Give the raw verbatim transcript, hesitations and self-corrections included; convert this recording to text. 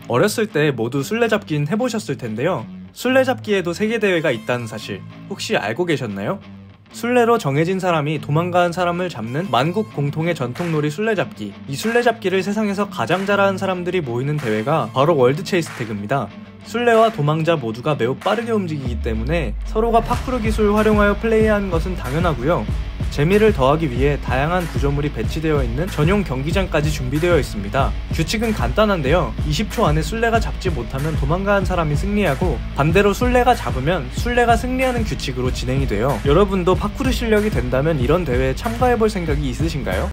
어렸을 때 모두 술래잡기는 해보셨을 텐데요. 술래잡기에도 세계대회가 있다는 사실 혹시 알고 계셨나요? 술래로 정해진 사람이 도망가는 사람을 잡는 만국 공통의 전통놀이 술래잡기. 이 술래잡기를 세상에서 가장 잘하는 사람들이 모이는 대회가 바로 월드 체이스 태그입니다. 술래와 도망자 모두가 매우 빠르게 움직이기 때문에 서로가 파쿠르 기술을 활용하여 플레이하는 것은 당연하고요. 재미를 더하기 위해 다양한 구조물이 배치되어 있는 전용 경기장까지 준비되어 있습니다. 규칙은 간단한데요. 이십 초 안에 술래가 잡지 못하면 도망가는 사람이 승리하고, 반대로 술래가 잡으면 술래가 승리하는 규칙으로 진행이 돼요. 여러분도 파쿠르 실력이 된다면 이런 대회에 참가해볼 생각이 있으신가요?